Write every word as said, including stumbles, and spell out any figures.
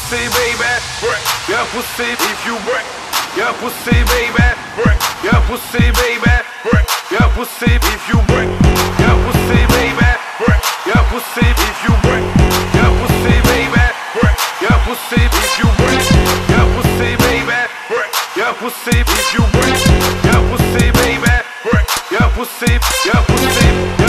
pussy, baby. Your pussy, if you break. Your pussy, baby. Your pussy, baby. Your pussy, if you break. Your pussy, baby. Your pussy, if you break. Your pussy, baby. Your pussy, if you break. Your pussy, baby. Your pussy, if you break. Your pussy, baby. Your pussy, your pussy.